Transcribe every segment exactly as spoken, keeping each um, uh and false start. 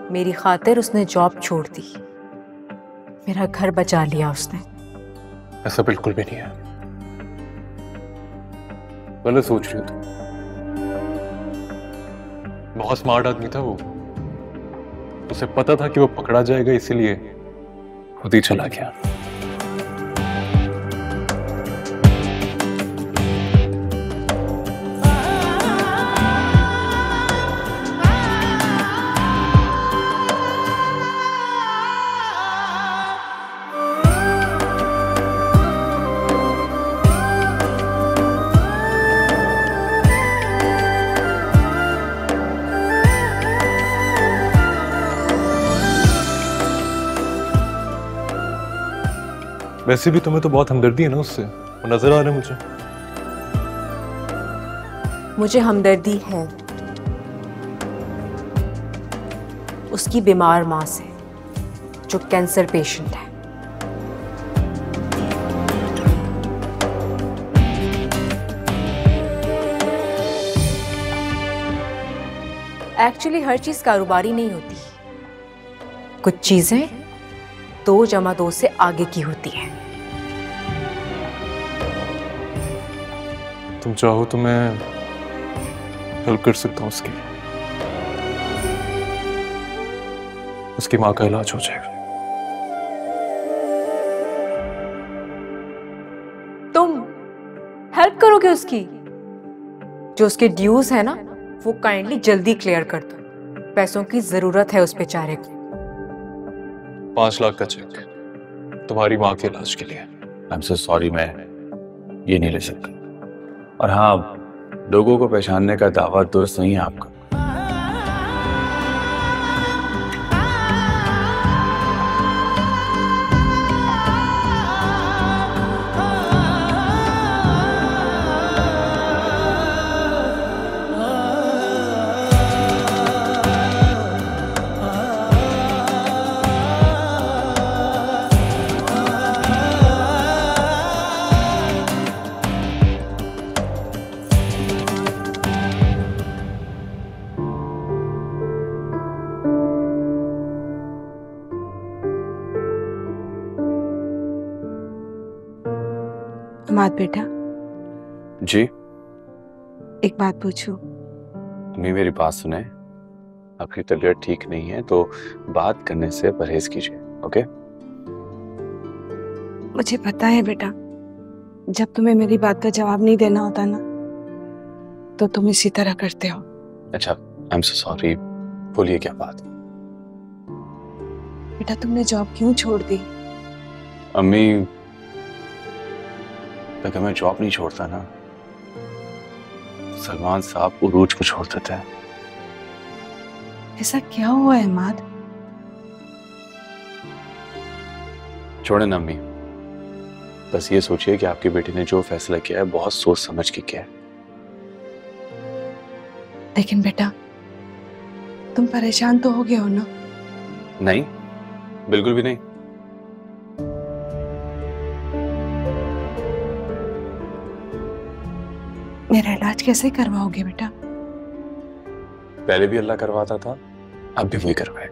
मेरी खातिर उसने जॉब छोड़ दी, मेरा घर बचा लिया उसने। ऐसा बिल्कुल भी नहीं है, गलत सोच रही हो तुम। बहुत स्मार्ट आदमी था वो, उसे पता था कि वो पकड़ा जाएगा, इसीलिए खुद ही चला गया। वैसे भी तुम्हें तो बहुत हमदर्दी है ना उससे, वो नजर आ रहा है मुझे। मुझे हमदर्दी है उसकी बीमार मां से जो कैंसर पेशेंट है। एक्चुअली हर चीज कारोबारी नहीं होती, कुछ चीजें दो जमा दो से आगे की होती हैं। तुम चाहो तो मैं हेल्प कर सकता हूँ उसकी उसकी माँ का इलाज हो जाएगा। तुम हेल्प करोगे उसकी? जो उसके ड्यूज है ना वो काइंडली जल्दी क्लियर कर दो, पैसों की जरूरत है उस बेचारे को। पांच लाख का चेक तुम्हारी माँ के इलाज के लिए। आई एम सो सॉरी, मैं ये नहीं ले सकता। और हाँ, लोगों को पहचानने का दावा दुरुस्त नहीं है आपका। अमाद बेटा। जी? एक बात पूछूं? अम्मी मेरी बात सुने, आपकी तबीयत ठीक नहीं है तो बात करने से परहेज कीजिए, ओके? मुझे पता है बेटा, जब तुम्हें मेरी बात का जवाब नहीं देना होता ना तो तुम इसी तरह करते हो। अच्छा, आई एम सो सॉरी, बोलिए क्या बात? बेटा तुमने जॉब क्यों छोड़ दी? अम्मी, अगर मैं जॉब नहीं छोड़ता ना, सलमान साहब उरूज को छोड़ देते हैं। ऐसा क्या हुआ है अहमद? छोड़े ना अम्मी, बस ये सोचिए कि आपकी बेटी ने जो फैसला किया है बहुत सोच समझ के किया है। लेकिन बेटा तुम परेशान तो हो गए हो ना? नहीं, बिल्कुल भी नहीं। मेरा इलाज कैसे करवाओगे बेटा? पहले भी अल्लाह करवाता था, अब भी वही करवाए।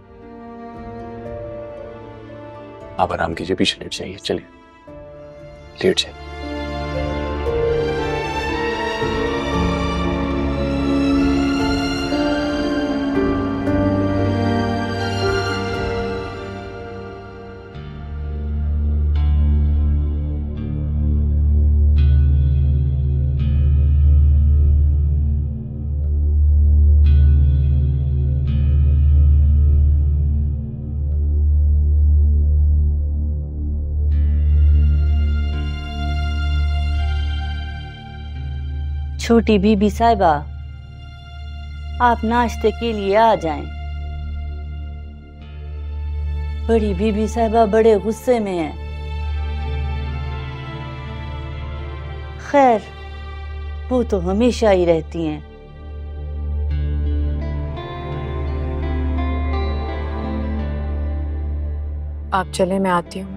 आप आराम कीजिए, पीछे लेट जाइए, चलिए लेट जाइए। छोटी बीबी साहिबा, आप नाश्ते के लिए आ जाएं। बड़ी बीबी साहिबा बड़े गुस्से में है। खैर, वो तो हमेशा ही रहती हैं। आप चले, मैं आती हूँ।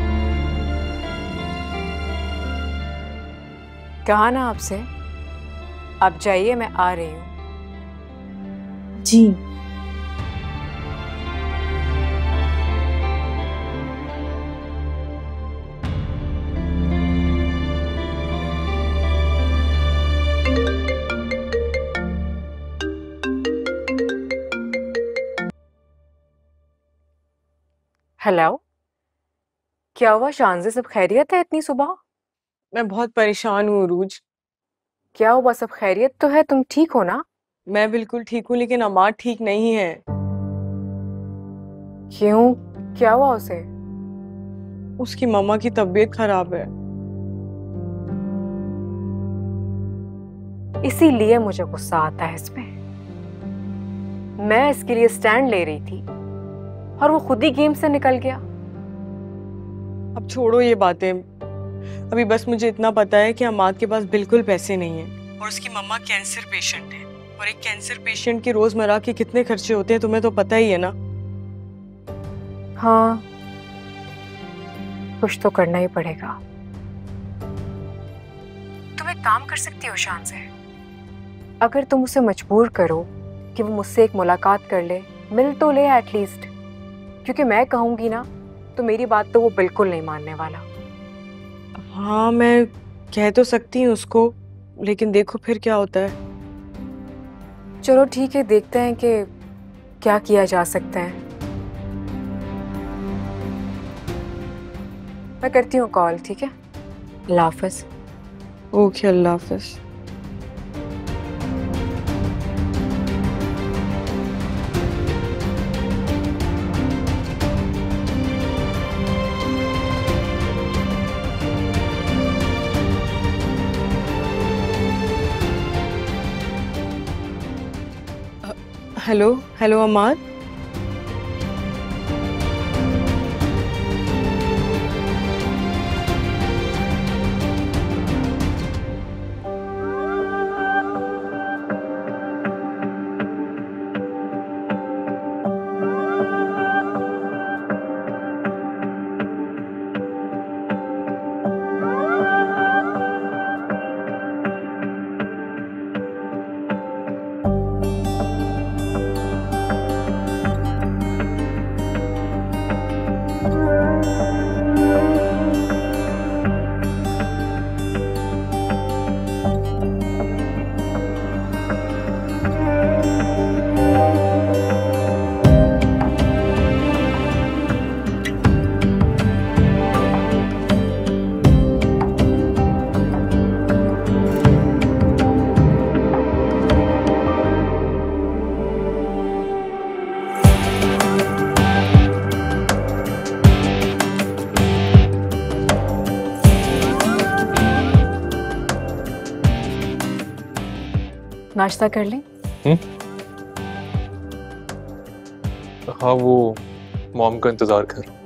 कहा ना आपसे आप जाइए, मैं आ रही हूँ। जी। हेलो, क्या हुआ शांजे, सब खैरियत है इतनी सुबह? मैं बहुत परेशान हूँ उरूज। क्या हुआ, सब खैरियत तो है, तुम ठीक हो ना? मैं बिल्कुल ठीक हूँ, लेकिन अमार ठीक नहीं है। क्यों, क्या हुआ उसे? उसकी मम्मा की तबीयत खराब है। इसीलिए मुझे गुस्सा आता है इसमें। मैं इसके लिए स्टैंड ले रही थी और वो खुद ही गेम से निकल गया। अब छोड़ो ये बातें, अभी बस मुझे इतना पता है कि अमाद के पास बिल्कुल पैसे नहीं हैं और उसकी मम्मा कैंसर पेशेंट है, और एक कैंसर पेशेंट के रोजमर्रा के कितने खर्चे होते हैं तुम्हें तो पता ही है ना। हाँ, कुछ तो करना ही पड़ेगा। तुम एक काम कर सकती हो शान से, अगर तुम उसे मजबूर करो कि वो मुझसे एक मुलाकात कर ले, मिल तो ले एटलीस्ट, क्योंकि मैं कहूंगी ना तो मेरी बात तो वो बिल्कुल नहीं मानने वाला। हाँ, मैं कह तो सकती हूँ उसको, लेकिन देखो फिर क्या होता है। चलो ठीक है, देखते हैं कि क्या किया जा सकता है। मैं करती हूँ कॉल, ठीक है? अल्लाह हाफ़िज़। ओके, अल्लाह हाफ़िज़। Hello hello Amad. नाश्ता कर लें? हम्म? हाँ, वो मॉम का इंतजार कर रहा हूँ।